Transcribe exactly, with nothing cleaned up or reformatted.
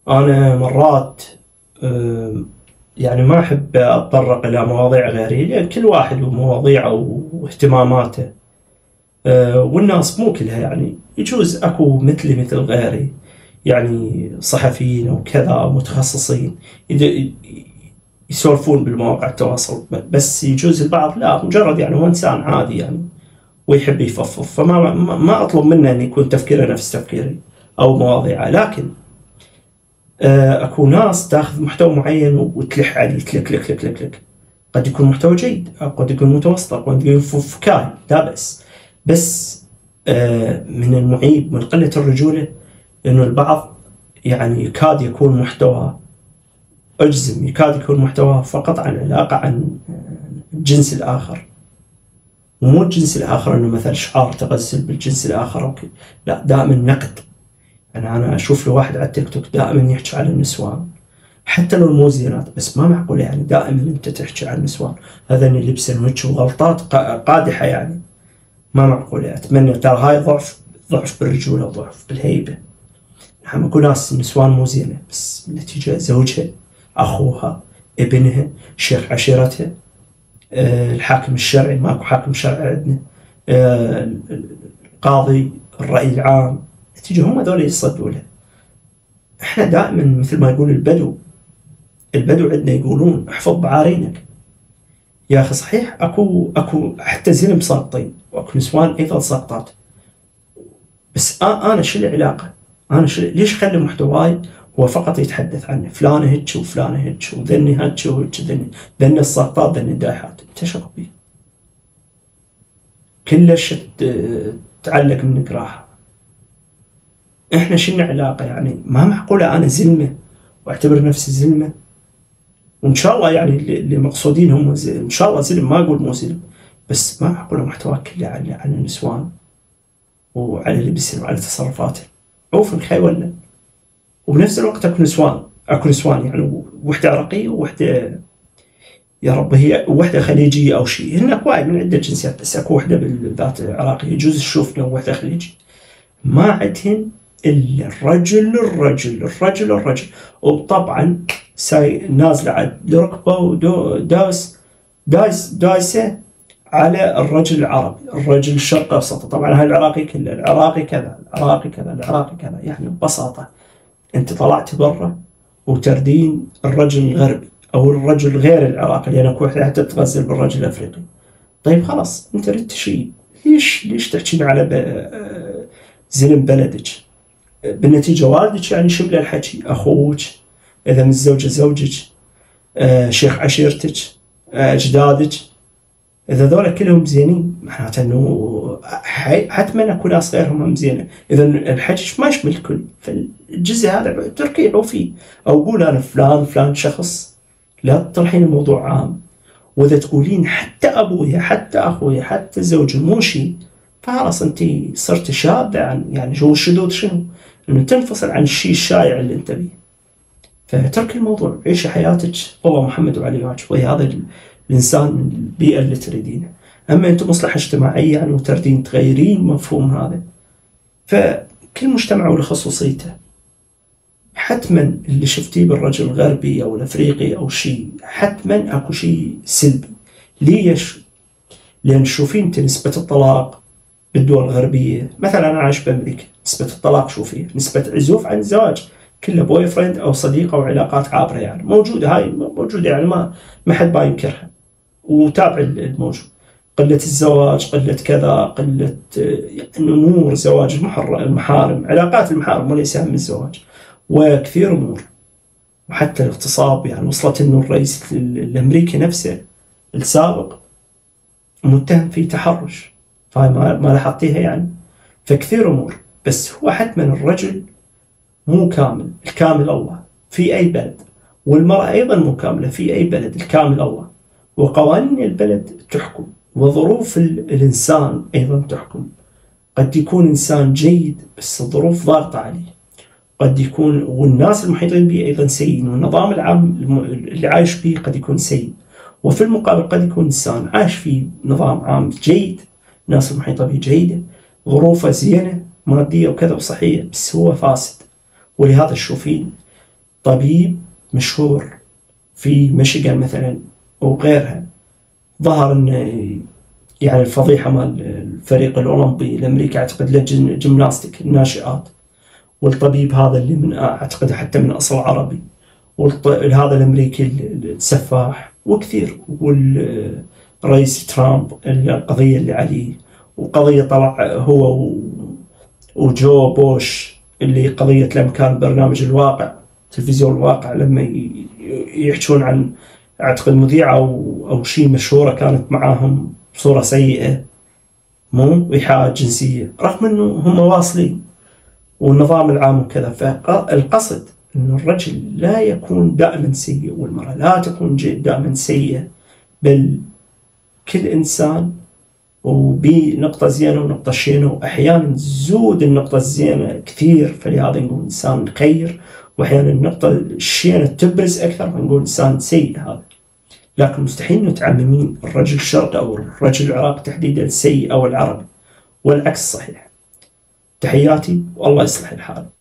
أنا مرات أم، يعني ما أحب أتطرق إلى مواضيع غيري، لأن كل واحد ومواضيعه واهتماماته. أه، والناس مو كلها يعني، يجوز أكو مثلي مثل غيري، يعني صحفيين أو كذا أو متخصصين يد- يسولفون بالمواقع التواصل، بس يجوز البعض لا، مجرد يعني هو إنسان عادي يعني ويحب يفضفض، فما ما ما أطلب منه أن يكون تفكيره نفس تفكيري أو مواضيعه. لكن آه، اكو ناس تاخذ محتوى معين وتلح عليه تلك لك لك لك لك. قد يكون محتوى جيد او قد يكون متوسط او قد يكون فكاهي، لا بأس. بس آه، من المعيب من قلة الرجولة انه البعض يعني يكاد يكون محتوى، اجزم يكاد يكون محتوى فقط عن علاقة عن الجنس الاخر، ومو الجنس الاخر انه مثلا شعار تغزل بالجنس الاخر او كذا، لا، دائما نقد. يعني انا اشوف له واحد على التيك توك دائما يحكي على النسوان، حتى لو مو زينات، بس ما معقول يعني دائما انت تحكي عن النسوان هذا اللي لبسن وجه وغلطات قادحه يعني. ما معقول يعني. اتمنى، ترى هاي ضعف، ضعف بالرجوله وضعف بالهيبه. نحن اكو ناس النسوان مو زينه، بس نتيجه زوجها، اخوها، ابنها، شيخ عشيرتها، أه الحاكم الشرعي، ماكو حاكم شرعي عندنا، أه القاضي، الراي العام، نتيجه هم هذول يصدوا له. احنا دائما مثل ما يقول البدو، البدو عندنا يقولون احفظ بعارينك. يا اخي صحيح اكو اكو حتى زلم ساقطين واكو نسوان ايضا ساقطات، بس انا شو العلاقه؟ انا شو ليش خلي محتواي هو فقط يتحدث عنه فلانه هيك وفلانه هيك وذني هيك وهيك ذني ذني الساقطات ذني الدايحات، انت شو بيه؟ كلش تعلق من قراحه. احنا شنو علاقه يعني؟ ما معقوله انا زلمه واعتبر نفسي زلمه، وان شاء الله يعني اللي مقصودين هم ان شاء الله زلم، ما اقول مو زلم، بس ما معقوله محتوى كله عن عن النسوان وعلى لبسهم وعلى تصرفاتهم. عوف الخي ولا. وبنفس الوقت اكو نسوان، اكو نسوان يعني وحده عراقيه ووحده، يا رب، هي وحده خليجيه او شيء، هن اكو وايد من عده جنسيات، بس اكو وحده بالذات عراقيه يجوز تشوف لو وحده خليجي ما عندهن الا الرجل الرجل الرجل الرجل. وطبعا ساي نازله على ركبه وداس دايس دايسه على الرجل العربي، الرجل الشرق اوسط. طبعا هاي العراقي كله، العراقي كذا، العراقي كذا، العراقي كذا، يعني ببساطه انت طلعت برا وتردين الرجل الغربي او الرجل غير العراقي، لان اكو وحده حتى تغزل بالرجل الافريقي. طيب خلاص انت ردت شيء، ليش ليش تحكين على زلم بلدك؟ بالنتيجه والدك يعني شبل الحكي، اخوك اذا متزوجه زوجك، آه شيخ عشيرتك، آه اجدادك، اذا ذولا كلهم زينين معناته انه حتما اكو ناس غيرهم هم زينه. اذا الحكي ما يشمل الكل، فالجزء هذا تركيعوا فيه، او قول انا فلان فلان شخص، لا تطرحين الموضوع عام. واذا تقولين حتى ابويا حتى اخويا حتى زوجي مو شيء، فخلاص انت صرت شاذه عن يعني شو الشذوذ شنو؟ انه تنفصل عن الشيء الشائع اللي انت بيه. فترك الموضوع، عيشي حياتك والله محمد وعلي واجب، وهذا الانسان البيئه اللي تريدينه. اما انتم مصلحه اجتماعيه يعني وتردين تغيرين مفهوم هذا، فكل مجتمع وله خصوصيته. حتما اللي شفتيه بالرجل الغربي او الافريقي او شيء، حتما اكو شيء سلبي. ليش؟ لان تشوفين انت نسبه الطلاق بالدول الغربيه، مثلا انا عايش بامريكا، نسبه الطلاق شوفيه، نسبه عزوف عن الزواج، كله بوي فريند او صديقه وعلاقات عابره يعني موجوده، هاي موجوده يعني ما ما حد ما ينكرها، وتابع الموجود. قله الزواج، قله كذا، قله يعني امور زواج المحارم، علاقات المحارم وليس هم الزواج، وكثير امور. وحتى الاغتصاب يعني وصلت انه الرئيس الامريكي نفسه السابق متهم في تحرش، فهاي ما ما لاحظتيها يعني. فكثير امور، بس هو حتما الرجل مو كامل، الكامل الله في اي بلد، والمرأة ايضا مو كاملة في اي بلد، الكامل الله. وقوانين البلد تحكم، وظروف الانسان ايضا تحكم. قد يكون انسان جيد بس الظروف ضاغطة عليه، قد يكون والناس المحيطين به ايضا سيئين، والنظام العام اللي عايش فيه قد يكون سيء. وفي المقابل قد يكون انسان عايش في نظام عام جيد، الناس المحيطة به جيدة، ظروفه زينة مادية وكذا وصحية، بس هو فاسد. ولهذا تشوفين طبيب مشهور في ميشيغان مثلا وغيرها، ظهر انه يعني الفضيحة مال الفريق الأولمبي الأمريكي أعتقد له جيمناستيك الناشئات، والطبيب هذا اللي من أعتقد حتى من أصل عربي، وهذا الأمريكي السفاح وكثير، والرئيس ترامب القضية اللي عليه، وقضية طلع هو وجو بوش اللي قضية لما كان برنامج الواقع تلفزيون الواقع لما يحكون عن أعتقد مذيعة أو, أو شيء مشهورة كانت معاهم صورة سيئة مو إيحاءات جنسية، رغم أنه هم واصلين والنظام العام وكذا. فالقصد أنه الرجل لا يكون دائما سيء والمرأة لا تكون دائما سيئة، بل كل إنسان وبنقطة زينة ونقطة شينة، وأحيانا زود النقطة الزينة كثير فلهذا نقول إنسان خير، وأحيانا النقطة الشينة تبرز أكثر فنقول إنسان سيء هذا. لكن مستحيل نتعممين الرجل الشرقي أو الرجل العراقي تحديدا سيء أو العربي، والعكس صحيح. تحياتي والله يصلح الحال.